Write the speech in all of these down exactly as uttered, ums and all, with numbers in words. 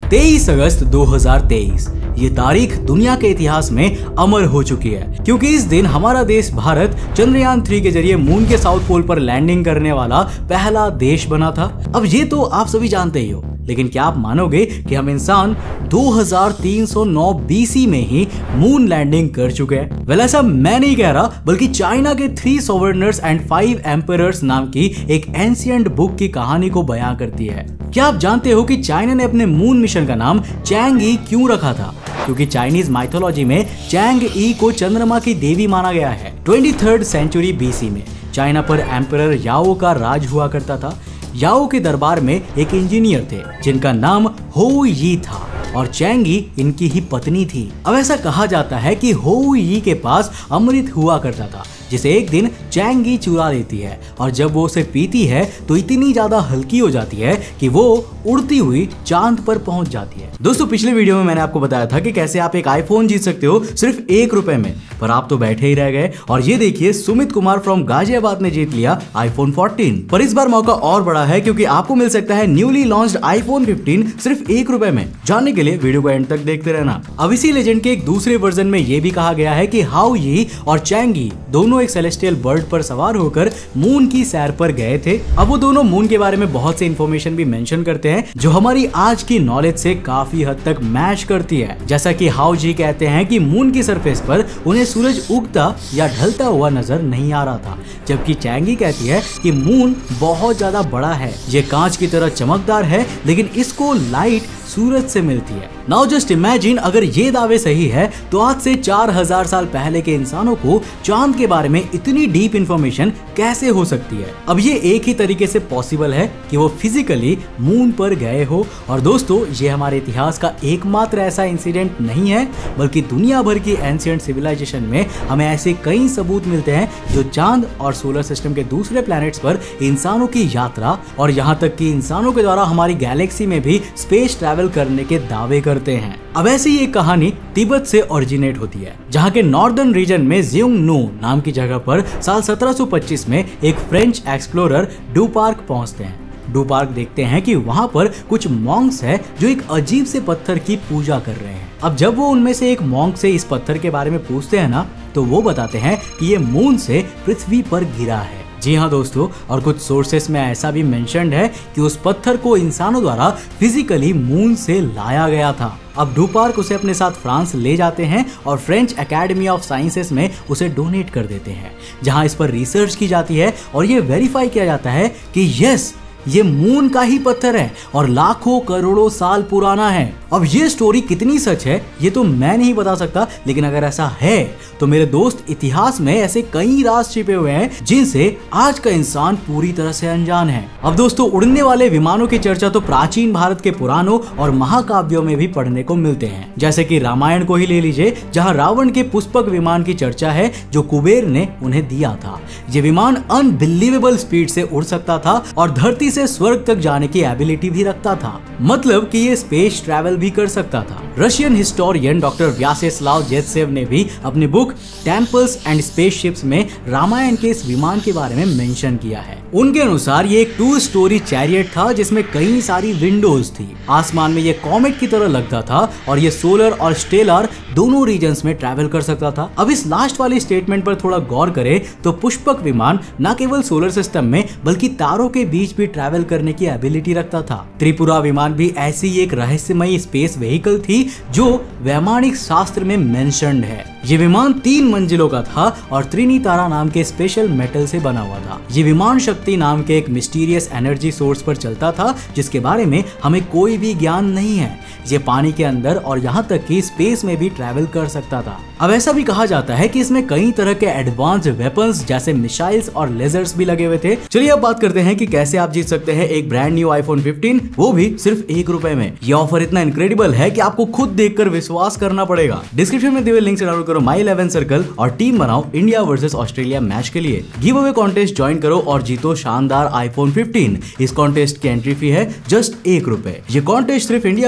तेईस अगस्त दो हज़ार तेईस ये तारीख दुनिया के इतिहास में अमर हो चुकी है, क्योंकि इस दिन हमारा देश भारत चंद्रयान थ्री के जरिए मून के साउथ पोल पर लैंडिंग करने वाला पहला देश बना था। अब ये तो आप सभी जानते ही हो, लेकिन क्या आप मानोगे कि हम इंसान दो हज़ार तीन सौ नौ बीसी में ही मून लैंडिंग कर चुके हैं। वेल ऐसा मैं नहीं कह रहा, बल्कि चाइना के three sovereigns and five emperors नाम की एक एंशिएंट बुक की कहानी को बयां करती है। क्या आप जानते हो कि चाइना ने अपने मून मिशन का नाम चैंग ई क्यों रखा था? क्योंकि चाइनीज माइथोलॉजी में चैंग ई को चंद्रमा की देवी माना गया है। ट्वेंटी थर्ड सेंचुरी बीसी में चाइना पर एम्परर याओ का राज हुआ करता था। याओ के दरबार में एक इंजीनियर थे जिनका नाम हो यी था और चैंग ई इनकी ही पत्नी थी। अब ऐसा कहा जाता है कि हो यी के पास अमृत हुआ करता था, जिसे एक दिन चैंग ई चुरा लेती है और जब वो उसे पीती है तो इतनी ज्यादा हल्की हो जाती है कि वो उड़ती हुई चांद पर पहुंच जाती है। दोस्तों, पिछले वीडियो में मैंने आपको बताया था कि कैसे आप एक आईफोन जीत सकते हो सिर्फ एक रुपए में, पर आप तो बैठे ही रह गए। और ये देखिए, सुमित कुमार फ्रॉम गाजियाबाद ने जीत लिया आईफोन फोर्टीन। पर इस बार मौका और बड़ा है, क्योंकि आपको मिल सकता है न्यूली लॉन्च्ड आईफोन फिफ्टीन सिर्फ एक रुपए में। जानने के लिए वीडियो को एंड तक देखते रहना। अब इसी लेजेंड के एक दूसरे वर्जन में ये भी कहा गया है कि हाउ यी और चैंग ई दोनों एक सेलेस्टियल बर्ड पर सवार होकर मून की सैर पर गए थे। अब वो दोनों मून के बारे में बहुत सी इंफॉर्मेशन भी मेंशन करते हैं जो हमारी आज की नॉलेज से काफी हद तक मैच करती है। जैसा कि हाउ जी कहते हैं कि मून की सरफेस पर उन्हें सूरज उगता या ढलता हुआ नजर नहीं आ रहा था, जबकि चैंग ई कहती है कि मून बहुत ज्यादा बड़ा है, ये कांच की तरह चमकदार है, लेकिन इसको लाइट सूरज से मिलती है। नाउ जस्ट इमेजिन, अगर ये दावे सही है तो आज से चार हज़ार साल पहले के इंसानों को चांद के बारे में इतनी डीप इंफॉर्मेशन कैसे हो सकती है? अब ये एक ही तरीके से पॉसिबल है कि वो फिजिकली मून पर गए हो। और दोस्तों, ये हमारे इतिहास का एकमात्र ऐसा इंसिडेंट नहीं है, बल्कि दुनिया भर की एंशिएंट सिविलाइजेशन में हमें ऐसे कई सबूत मिलते हैं जो चांद और सोलर सिस्टम के दूसरे प्लैनेट्स पर इंसानों की यात्रा और यहाँ तक कि इंसानों के द्वारा हमारी गैलेक्सी में भी स्पेस ट्रैवल करने के दावे करते हैं। अब ऐसी एक कहानी तिब्बत से ओरिजिनेट होती है, जहाँ के नॉर्दर्न रीजन में ज़ियोंगनू नाम की जगह पर साल सत्रह सौ पच्चीस में एक फ्रेंच एक्सप्लोरर डुपार्क पहुंचते हैं। डुपार्क देखते हैं कि वहां पर कुछ मॉन्क्स है जो एक अजीब से पत्थर की पूजा कर रहे हैं। अब जब वो उनमें से एक मॉन्क से इस पत्थर के बारे में पूछते हैं ना, तो वो बताते हैं कि ये मून से पृथ्वी पर गिरा है। जी हाँ दोस्तों, और कुछ सोर्सेस में ऐसा भी मेंशन्ड है कि उस पत्थर को इंसानों द्वारा फिजिकली मून से लाया गया था। अब डुपार्क उसे अपने साथ फ्रांस ले जाते हैं और फ्रेंच एकेडमी ऑफ साइंसेस में उसे डोनेट कर देते हैं, जहां इस पर रिसर्च की जाती है और ये वेरीफाई किया जाता है कि यस, ये मून का ही पत्थर है और लाखों करोड़ों साल पुराना है। अब ये स्टोरी कितनी सच है ये तो मैं नहीं बता सकता, लेकिन अगर ऐसा है तो मेरे दोस्त, इतिहास में ऐसे कई राज छिपे हुए हैं जिनसे आज का इंसान पूरी तरह से अनजान है। अब दोस्तों, उड़ने वाले विमानों की चर्चा तो प्राचीन भारत के पुराणों और महाकाव्यों में भी पढ़ने को मिलते हैं। जैसे कि रामायण को ही ले लीजिए, जहाँ रावण के पुष्पक विमान की चर्चा है जो कुबेर ने उन्हें दिया था। ये विमान अनबिलीवेबल स्पीड से उड़ सकता था और धरती से स्वर्ग तक जाने की एबिलिटी भी रखता था, मतलब कि ये स्पेस ट्रैवल भी कर सकता था। Russian historian doctor Vyacheslav Zaitsev ने भी अपनी बुक टेम्पल्स एंड स्पेसशिप्स में रामायण के इस विमान के बारे में मेंशन किया है। उनके अनुसार ये एक टू स्टोरी चैरियट था जिसमें कई सारी विंडोज थी। आसमान में ये कॉमेट की तरह लगता था और ये सोलर और स्टेलर दोनों रीजन्स में ट्रैवल कर सकता था। अब इस लास्ट वाली स्टेटमेंट पर थोड़ा गौर करें तो पुष्पक विमान न केवल सोलर सिस्टम में बल्कि तारों के बीच भी ट्रैवल करने की एबिलिटी रखता था। त्रिपुरा विमान भी ऐसी एक रहस्यमयी स्पेस व्हीकल थी जो वैमानिक शास्त्र में मेंशन्ड है। ये विमान तीन मंजिलों का था और त्रिनी तारा नाम के स्पेशल मेटल से बना हुआ था। ये विमान शक्ति नाम के एक मिस्टीरियस एनर्जी सोर्स पर चलता था जिसके बारे में हमें कोई भी ज्ञान नहीं है। ये पानी के अंदर और यहाँ तक कि स्पेस में भी ट्रैवल कर सकता था। अब ऐसा भी कहा जाता है कि इसमें कई तरह के एडवांस्ड वेपन्स जैसे मिसाइल्स और लेजर्स भी लगे हुए थे। चलिए अब बात करते हैं कि कैसे आप जीत सकते हैं एक ब्रांड न्यू आईफोन फिफ्टीन, वो भी सिर्फ एक रुपए में। ये ऑफर इतना इनक्रेडिबल है कि आपको खुद देखकर विश्वास करना पड़ेगा। डिस्क्रिप्शन में दिए हुए लिंक से डाउनलोड करो माई इलेवन सर्कल और टीम बनाओ इंडिया वर्सेस ऑस्ट्रेलिया मैच के लिए। गिव अवे कॉन्टेस्ट ज्वाइन करो और जीतो शानदार आईफोन फिफ्टीन। इस कॉन्टेस्ट की एंट्री फी है जस्ट एक रुपए। ये कॉन्टेस्ट सिर्फ इंडिया वर्सेस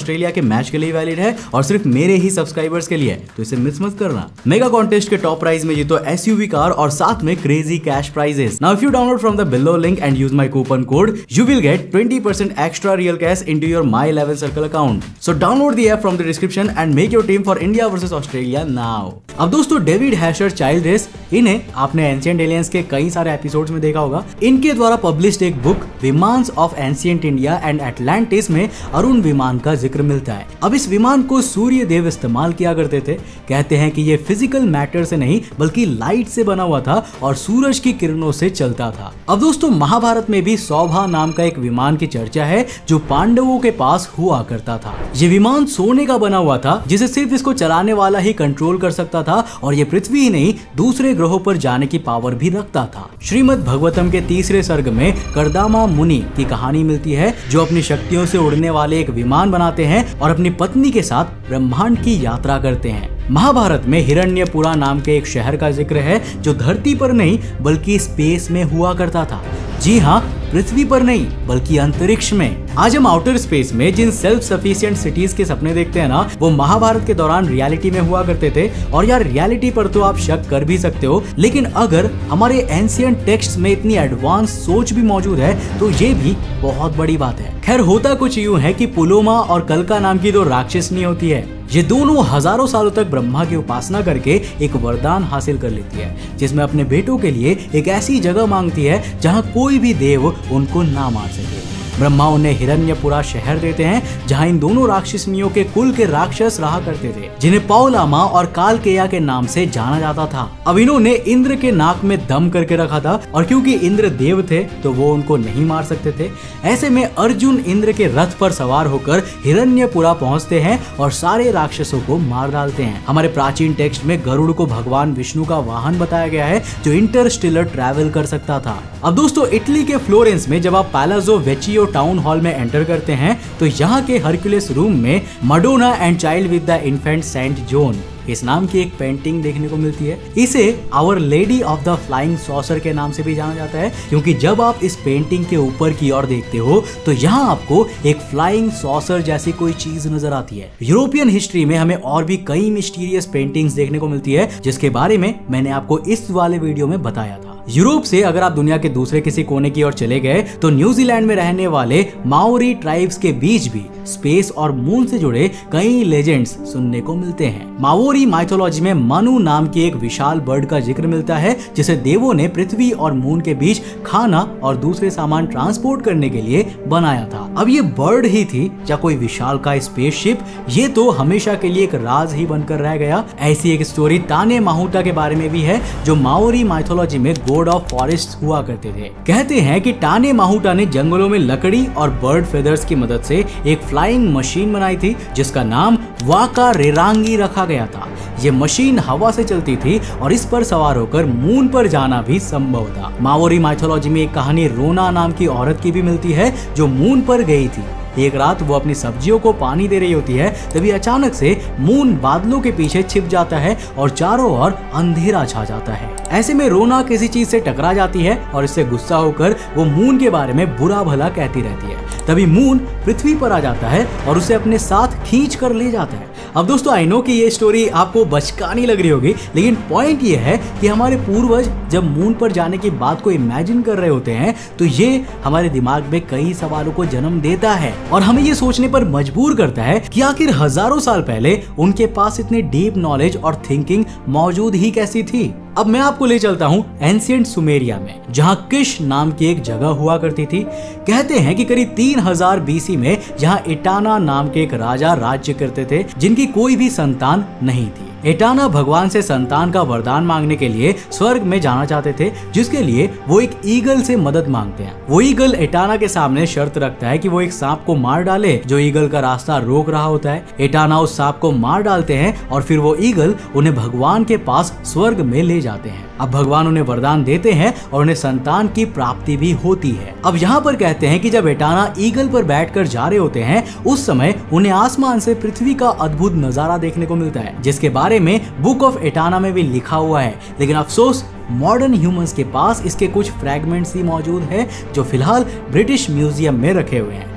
ऑस्ट्रेलिया के मैच के लिए वैलिड है और सिर्फ मेरे ही सब्सक्राइबर्स के लिए, तो इसे मिस मत करना। मेगा कॉन्टेस्ट के टॉप प्राइज में जीतो एसयूवी कार और साथ में crazy cash prizes. Now if you download from the below link and use my coupon code, you will get twenty percent extra real cash into your My eleven Circle account. So download the app from the description and make your team for India versus Australia now. अब दोस्तों David हैशर child race, इन्हें आपने ancient aliens के कई सारे episodes में देखा होगा। इनके द्वारा पब्लिश्ड एक book Vimanas of ancient India and Atlantis में अरुण विमान का जिक्र मिलता है। अब इस विमान को सूर्य देव इस्तेमाल किया करते थे। कहते हैं कि ये फिजिकल मैटर से नहीं बल्कि लाइट से बना हुआ था और सूरज की किरणों से चलता था। अब दोस्तों महाभारत में भी सौभा नाम का एक विमान की चर्चा है जो पांडवों के पास हुआ करता था। ये विमान सोने का बना हुआ था जिसे सिर्फ इसको चलाने वाला ही कंट्रोल कर सकता था और ये पृथ्वी ही नहीं दूसरे ग्रहों पर जाने की पावर भी रखता था। श्रीमद् भगवतम के तीसरे सर्ग में कर्दमा मुनि की कहानी मिलती है जो अपनी शक्तियों से उड़ने वाले एक विमान बनाते हैं और अपनी पत्नी के साथ ब्रह्मांड की यात्रा करते हैं। महाभारत में हिरण्यपुरा नाम के एक शहर का जिक्र है जो धरती पर नहीं बल्कि स्पेस में हुआ करता था। जी हाँ, पृथ्वी पर नहीं बल्कि अंतरिक्ष में। आज हम आउटर स्पेस में जिन सेल्फ सफिशिएंट सिटीज के सपने देखते हैं ना, वो महाभारत के दौरान रियलिटी में हुआ करते थे। और यार रियलिटी पर तो आप शक कर भी सकते हो, लेकिन अगर हमारे एंशिएंट टेक्स्ट में इतनी एडवांस सोच भी मौजूद है तो ये भी बहुत बड़ी बात है। खैर होता कुछ यूं है कि पुलोमा और कलका नाम की दो राक्षसनी होती है। ये दोनों हजारों सालों तक ब्रह्मा की उपासना करके एक वरदान हासिल कर लेती है जिसमें अपने बेटों के लिए एक ऐसी जगह मांगती है जहां कोई भी देव उनको ना मार सके। ब्रह्मा उन्हें हिरण्यपुरा शहर देते हैं जहां इन दोनों राक्षसनियों के कुल के राक्षस रहा करते थे जिन्हें पौलामा और कालकेया के नाम से जाना जाता था। अब इन्होंने इंद्र के नाक में दम करके रखा था और क्योंकि इंद्र देव थे तो वो उनको नहीं मार सकते थे। ऐसे में अर्जुन इंद्र के रथ पर सवार होकर हिरण्यपुरा पहुंचते हैं और सारे राक्षसों को मार डालते हैं। हमारे प्राचीन टेक्स्ट में गरुड़ को भगवान विष्णु का वाहन बताया गया है जो इंटरस्टेलर ट्रैवल कर सकता था। अब दोस्तों इटली के फ्लोरेंस में जब आप पैलाजो वेचियो टाउन हॉल में एंटर करते हैं तो यहाँ के हरक्यूलिस रूम में Madonna and child with the infant Saint John इस नाम की एक पेंटिंग देखने को मिलती है। इसे Our Lady of the Flying Saucer के नाम से भी जाना जाता है क्योंकि जब आप इस पेंटिंग के ऊपर की ओर देखते हो तो यहाँ आपको एक फ्लाइंग सॉसर जैसी कोई चीज नजर आती है। यूरोपियन हिस्ट्री में हमें और भी कई मिस्टीरियस पेंटिंग्स देखने को मिलती है जिसके बारे में मैंने आपको इस वाले वीडियो में बताया था। यूरोप से अगर आप दुनिया के दूसरे किसी कोने की ओर चले गए तो न्यूजीलैंड में रहने वाले माओरी ट्राइब्स के बीच भी स्पेस और मून से जुड़े कई लेजेंड्स सुनने को मिलते हैं। माओरी माइथोलॉजी में मनु नाम की एक विशाल बर्ड का जिक्र मिलता है जिसे देवों ने पृथ्वी और मून के बीच खाना और दूसरे सामान ट्रांसपोर्ट करने के लिए बनाया था। अब ये बर्ड ही थी या कोई विशाल का स्पेसशिप, ये तो हमेशा के लिए एक राज ही बनकर रह गया। ऐसी एक स्टोरी ताने माहुटा के बारे में भी है जो माओरी माइथोलॉजी में गॉड ऑफ फॉरेस्ट हुआ करते थे। कहते हैं कि टाने माहुटा ने जंगलों में लकड़ी और बर्ड फेदर्स की मदद से एक फ्लाइंग मशीन बनाई थी जिसका नाम वाका रेरांगी रखा गया था। ये मशीन हवा से चलती थी और इस पर सवार होकर मून पर जाना भी संभव था। माओरी माइथोलॉजी में एक कहानी रोना नाम की औरत की भी मिलती है जो मून पर गई थी। एक रात वो अपनी सब्जियों को पानी दे रही होती है, तभी अचानक से मून बादलों के पीछे छिप जाता है और चारों ओर अंधेरा छा जाता है। ऐसे में रोना किसी चीज से टकरा जाती है और इससे गुस्सा होकर वो मून के बारे में बुरा भला कहती रहती है। तभी मून पृथ्वी पर आ जाता है और उसे अपने साथ खींच कर ले जाता है। अब दोस्तों आई नो कि ये स्टोरी आपको बचकानी लग रही होगी, लेकिन पॉइंट ये है कि हमारे पूर्वज जब मून पर जाने की बात को इमेजिन कर रहे होते हैं तो ये हमारे दिमाग में कई सवालों को जन्म देता है और हमें ये सोचने पर मजबूर करता है कि आखिर हजारों साल पहले उनके पास इतनी डीप नॉलेज और थिंकिंग मौजूद ही कैसी थी। अब मैं आपको ले चलता हूँ एंशिएंट सुमेरिया में जहाँ किश नाम की एक जगह हुआ करती थी। कहते हैं कि करीब तीन हजार बीसी में यहाँ इटाना नाम के एक राजा राज्य करते थे जिनकी कोई भी संतान नहीं थी। एटाना भगवान से संतान का वरदान मांगने के लिए स्वर्ग में जाना चाहते थे, जिसके लिए वो एक ईगल से मदद मांगते हैं। वो ईगल एटाना के सामने शर्त रखता है कि वो एक सांप को मार डाले जो ईगल का रास्ता रोक रहा होता है। एटाना उस सांप को मार डालते हैं और फिर वो ईगल उन्हें भगवान के पास स्वर्ग में ले जाते हैं। अब भगवान उन्हें वरदान देते हैं और उन्हें संतान की प्राप्ति भी होती है। अब यहाँ पर कहते हैं कि जब एटाना ईगल पर बैठकर जा रहे होते हैं उस समय उन्हें आसमान से पृथ्वी का अद्भुत नजारा देखने को मिलता है, जिसके बारे में बुक ऑफ एटाना में भी लिखा हुआ है। लेकिन अफसोस मॉडर्न ह्यूमंस के पास इसके कुछ फ्रैगमेंट्स ही मौजूद है जो फिलहाल ब्रिटिश म्यूजियम में रखे हुए हैं।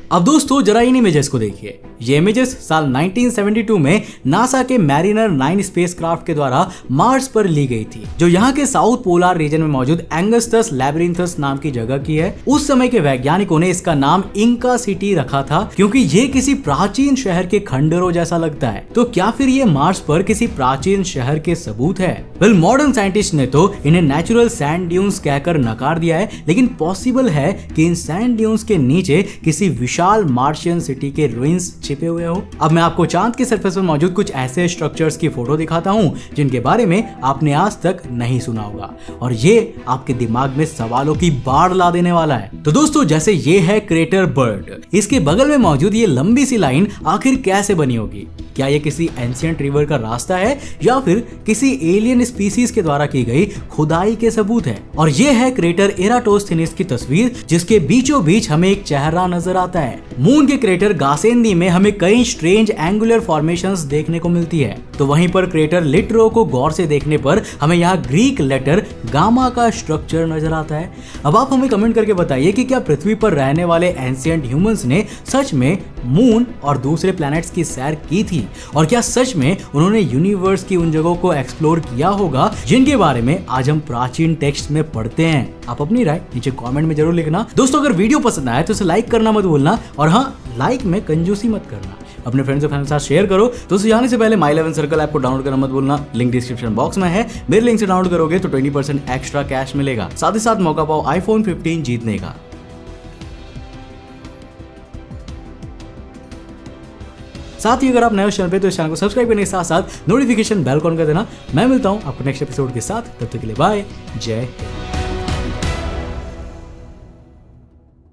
अब दोस्तों जरा इन इमेजेस को देखिए। ये इमेजेस साल नाइनटीन सेवेंटी टू में नासा के मैरिनर नाइन स्पेसक्राफ्ट के द्वारा मार्स पर ली गई थी, जो यहाँ के साउथ पोलर रीजन में मौजूद एंगस्टस लैबिरिंथस नाम की जगह की है। उस समय के वैज्ञानिकों ने इसका नाम इंका सिटी रखा था, क्योंकि ये किसी प्राचीन शहर के खंडरों जैसा लगता है। तो क्या फिर ये मार्स पर किसी प्राचीन शहर के सबूत है? वेल, मॉडर्न साइंटिस्ट ने तो इन्हें नेचुरल सैंड ड्यून्स कहकर नकार दिया है, लेकिन पॉसिबल है कि इन सैंड ड्यून्स के नीचे किसी विशाल मार्शियन सिटी के रुइंस छिपे हुए हो। अब मैं आपको चांद के सरफेस पर मौजूद कुछ ऐसे स्ट्रक्चर्स की फोटो दिखाता हूँ जिनके बारे में आपने आज तक नहीं सुना होगा, और ये आपके दिमाग में सवालों की बाढ़ ला देने वाला है। तो दोस्तों, जैसे ये है क्रेटर बर्ड, इसके बगल में मौजूद ये लंबी सी लाइन आखिर कैसे बनी होगी? क्या ये किसी एंशिएंट रिवर का रास्ता है या फिर किसी एलियन स्पीसीज के द्वारा की गई खुदाई के सबूत है? और ये है क्रेटर एराटोस्थेनिस की तस्वीर, जिसके बीचों बीच हमें एक चेहरा नजर आता है। मून के क्रेटर गासेंदी में हमें कई स्ट्रेंज एंगुलर फॉर्मेशंस देखने को मिलती है, तो वहीं पर क्रेटर लिटरो को गौर से देखने पर हमें यहाँ ग्रीक लेटर गामा का स्ट्रक्चर नजर आता है। अब आप हमें कमेंट करके बताइए कि क्या पृथ्वी पर रहने वाले एंशिएंट ह्यूमंस ने सच में मून और दूसरे प्लैनेट्स की सैर की थी, और क्या सच में उन्होंने यूनिवर्स की उन जगहों को एक्सप्लोर किया होगा जिनके बारे में आज हम प्राचीन टेक्स्ट में पढ़ते हैं? आप अपनी राय नीचे कमेंट में जरूर लिखना। दोस्तों, अगर वीडियो पसंद आए तो इसे लाइक करना मत भूलना, और हाँ, लाइक में कंजूसी मत करना। अपने फ्रेंड्स और फैमिली के साथ शेयर करो। दोस्तों, जाने से पहले माई इलेवन सर्कल ऐप को डाउनलोड करना मत भूलना, लिंक डिस्क्रिप्शन बॉक्स में है। मेरे लिंक से डाउनलोड करोगे तो ट्वेंटी परसेंट एक्स्ट्रा कैश मिलेगा, साथ ही साथ मौका पाओ आईफोन फिफ्टीन जीतने का। साथ ही अगर आप नए हो चैनल पे तो इस चैनल को सब्सक्राइब करने के साथ साथ नोटिफिकेशन बेल ऑन कर देना। मैं मिलता हूं आपको नेक्स्ट एपिसोड के साथ, तब तक के लिए बाय, जय हिंद।